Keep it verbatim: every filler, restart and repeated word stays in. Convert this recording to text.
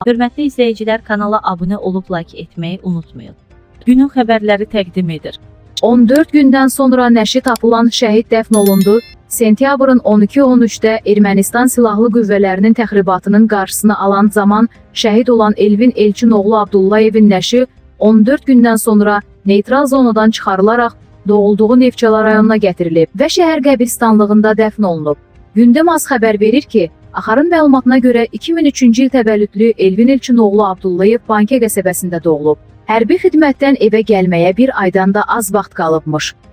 Hörmətli izləyicilər, kanala abunə olub like etməyi unutmayın. Günün xəbərləri təqdim edir. on dörd gündən sonra nəşi tapılan şəhid dəfn olundu. Sentyabrın on iki on üçdə Ermənistan Silahlı Qüvvələrinin təxribatının qarşısını alan zaman şəhid olan Elvin Elçin oğlu Abdullayevin nəşi on dörd gündən sonra neytral zonadan çıxarılaraq doğulduğu Neftçala rayonuna gətirilib və şəhər qəbirstanlığında dəfn olunub. Gündəm az xəbər verir ki, Axarın məlumatına görə iki min üçüncü il təvəllüdlü Elvin Elçin oğlu Abdullayev Bankə qəsəbəsində doğulub. Hərbi xidmətdən evə gəlməyə bir aydan da az vaxt qalıbmış.